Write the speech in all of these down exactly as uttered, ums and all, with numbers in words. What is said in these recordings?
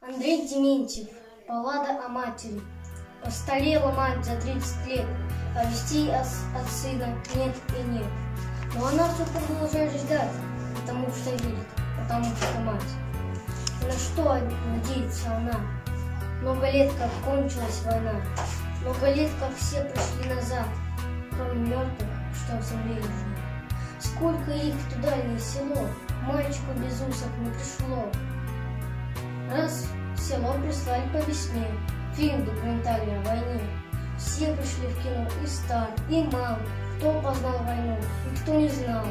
Андрей Дементьев. Баллада о матери. Постарела мать за тридцать лет, а вестей от, от сына нет и нет. Но она все продолжает ждать, потому что видит, потому что мать. На что надеется она? Много лет, как кончилась война, много лет, как все пришли назад, кроме мертвых, что в земле лежат. Сколько их в то дальнее село, мальчику без усов не пришло. Раз в село прислали по весне фильм документальный о войне. Все пришли в кино, и стар, и мал, кто познал войну, и кто не знал.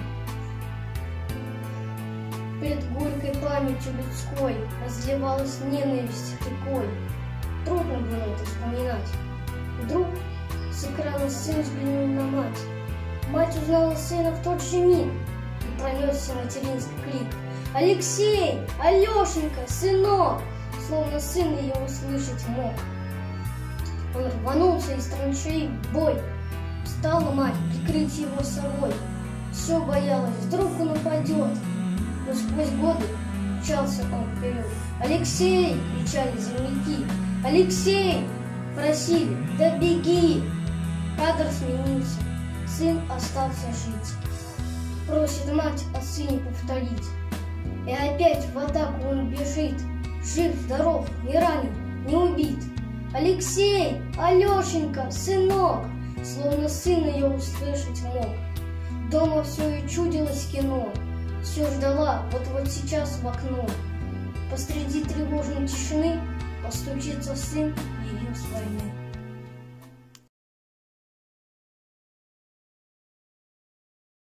Перед горькой памятью людской разливалась ненависть рекой. Трудно было это вспоминать. Вдруг с экрана сын взглянул на мать. Мать узнала сына в тот же миг, и пронесся материнский крик: «Алексей! Алешенька! Сынок!» Словно сын ее услышать мог. Он рванулся из траншеи в бой. Встала мать прикрыть его собой. Все боялась, вдруг он упадет. Но сквозь годы мчался он вперед. «Алексей!» — кричали земляки. «Алексей!» — просили. «Да беги!» Кадр сменился. Сын остался жить. Просит мать о сыне повторить. И опять в атаку он бежит. Жив, здоров, не ранен, не убит. «Алексей! Алешенька! Сынок!» Словно сын ее услышать мог. Дома все и чудилось кино. Все ждала, вот-вот сейчас в окно. Посреди тревожной тишины постучится сын ее с войны.